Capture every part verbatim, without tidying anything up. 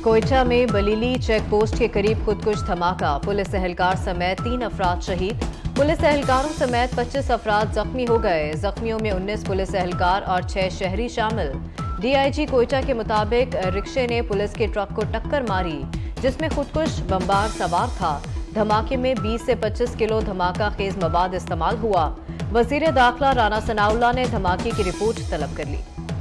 कोयटा में बलीली check post के करीब खुदकुश धमाका, पुलिस एहलकार समेत तीन अफराद शहीद। पुलिस एहलकारों समेत पच्चीस अफराद जख्मी हो गए। जख्मियों में उन्नीस पुलिस एहलकार और छह शहरी शामिल। डीआईजी कोयटा के मुताबिक रिक्शे ने पुलिस के ट्रक को टक्कर मारी, जिसमें खुदकुश बम्बार सवार था। धमाके में बीस से पच्चीस किलो धमाका खेज मवाद इस्तेमाल हुआ। वजीर दाखिला राना सनाउल्लाह ने धमाके की रिपोर्ट तलब कर ली।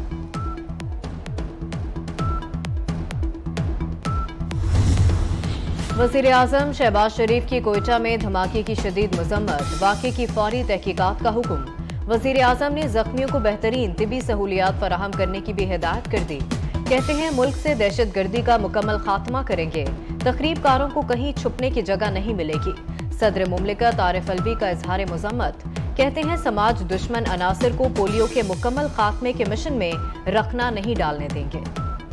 वजीर आजम शहबाज शरीफ की कोयटा में धमाके की शदीद मजम्मत, वाक़े की फौरी तहकीकात का हुक्म। वजीर आजम ने जख्मियों को बेहतरीन तिबी सहूलियात फराहम करने की भी हिदायत कर दी। कहते हैं मुल्क से दहशत गर्दी का मुकम्मल खात्मा करेंगे। तकरीबकारों को कहीं छुपने की जगह नहीं मिलेगी। सदर मुमलिकत आरिफ अलवी का इजहार मजम्मत। कहते हैं समाज दुश्मन अनासर को पोलियो के मुकम्मल खात्मे के मिशन में रखना नहीं डालने देंगे।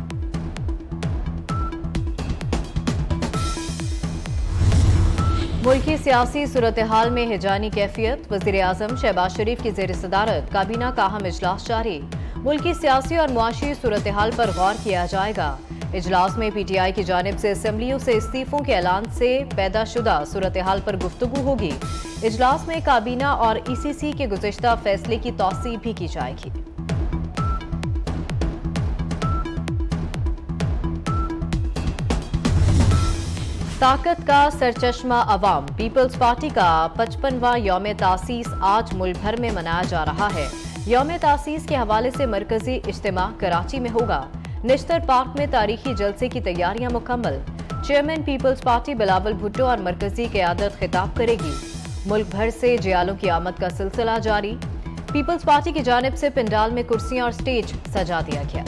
मुल्की सियासी सूरत हाल में हिजानी कैफियत, वजीर आजम शहबाज शरीफ की जेर सदारत काबीना का अहम इजलास जारी। मुल्की सियासी और मुआशी सूरत हाल पर गौर किया जाएगा। इजलास में पी टी आई की जानिब से असम्बलियों से इस्तीफों के ऐलान से पैदा शुदा सूरत हाल पर गुफ्तगू होगी। इजलास में काबीना और ई सी सी के गुज़िश्ता फैसले की तौसीह भी की जाएगी। ताकत का सरचश्मा अवाम, पीपल्स पार्टी का पचपनवां यौम तासीस आज मुल्क भर में मनाया जा रहा है। यौम तासीस के हवाले से मरकजी इज्तिमा कराची में होगा। निश्तर पार्क में तारीखी जलसे की तैयारियां मुकम्मल। Chairman peoples party Bilawal Bhutto और मरकजी क़यादत खिताब करेगी। मुल्क भर से जियालों की आमद का सिलसिला जारी। पीपल्स पार्टी की जानिब से पंडाल में कुर्सियां और स्टेज सजा दिया गया।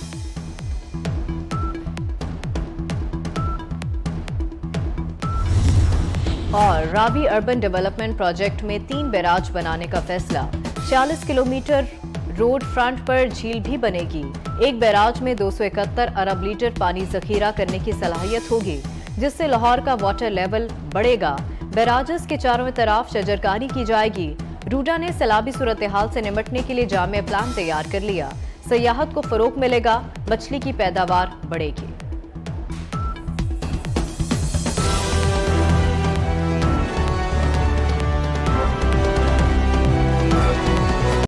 और रावी अर्बन डेवलपमेंट प्रोजेक्ट में तीन बैराज बनाने का फैसला। छियालीस किलोमीटर रोड फ्रंट पर झील भी बनेगी। एक बैराज में दो सौ इकहत्तर अरब लीटर पानी जखीरा करने की सलाहियत होगी, जिससे लाहौर का वाटर लेवल बढ़ेगा। बैराजेस के चारों तरफ शजरकारी की जाएगी। रूडा ने सैलाबी सूरत हाल से निपटने के लिए जामे प्लान तैयार कर लिया। सयाहत को फरोग मिलेगा, मछली की पैदावार बढ़ेगी।